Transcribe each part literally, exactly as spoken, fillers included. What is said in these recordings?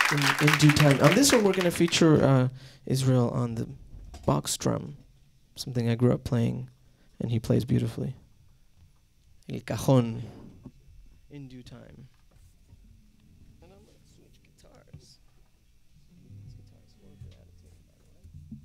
in, in due time. On this one, we're going to feature uh, Israel on the box drum, something I grew up playing, and he plays beautifully. El cajon. In due time. And I'm going to switch guitars. These guitars work without a tune, by the way.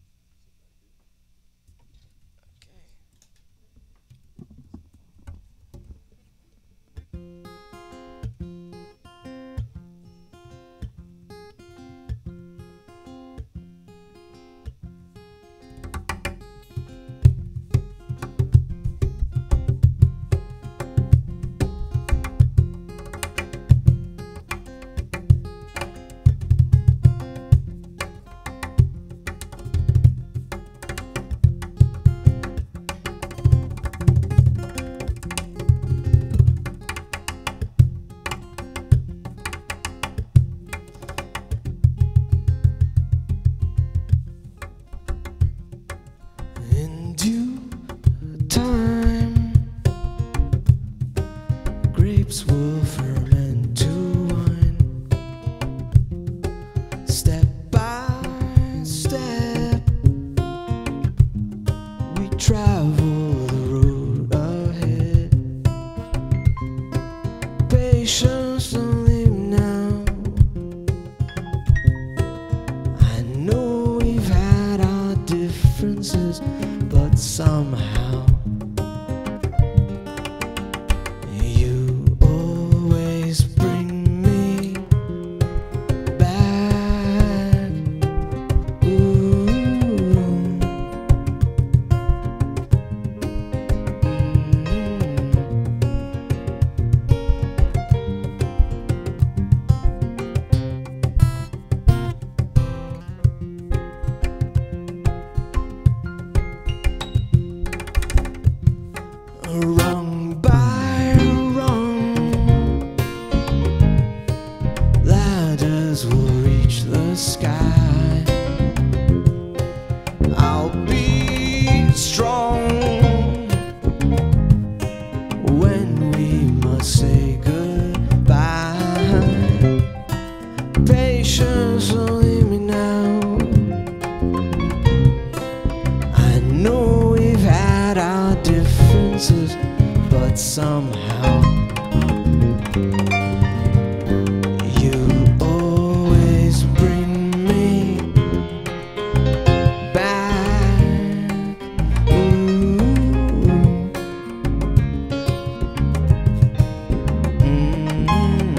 In due time, grapes will ferment to wine. Step by step, we travel the road ahead. Patience, don't leave now. I know we've had our differences, but somehow you always bring me back. Ooh. Wrong by wrong, ladders will reach the sky. I'll be strong when we must say goodbye. Patience, don't leave me now. I know we've had our differences, but somehow you always bring me back. Ooh. Mm.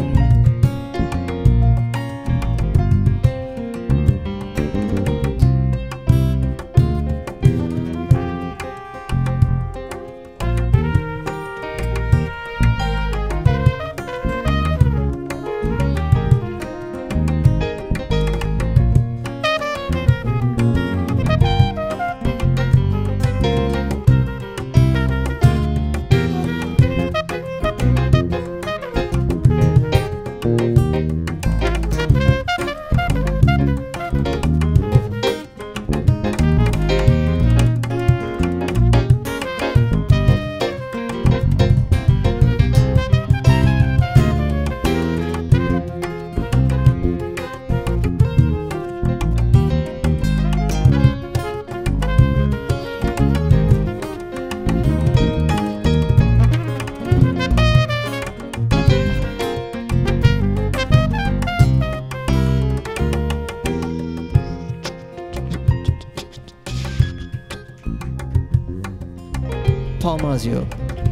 Paul Mazio.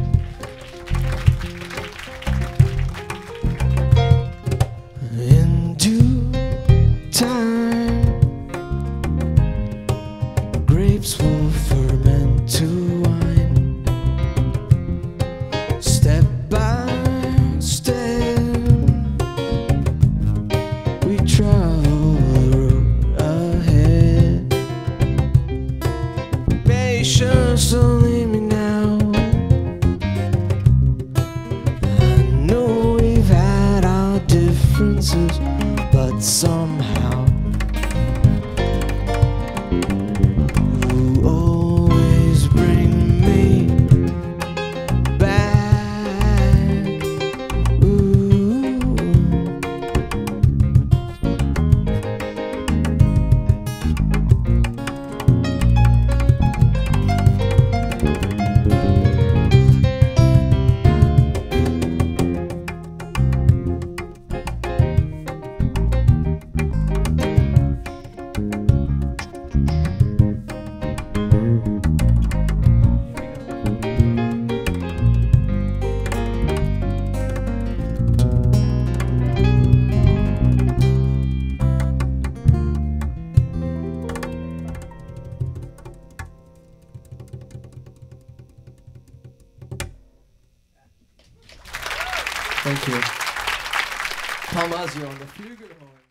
In due time, grapes will ferment to wine. Step by step, we travel the road ahead. Patience, don't leave me now. But somehow you always bring me back. Ooh. Thank you. Palmazio on the flugelhorn.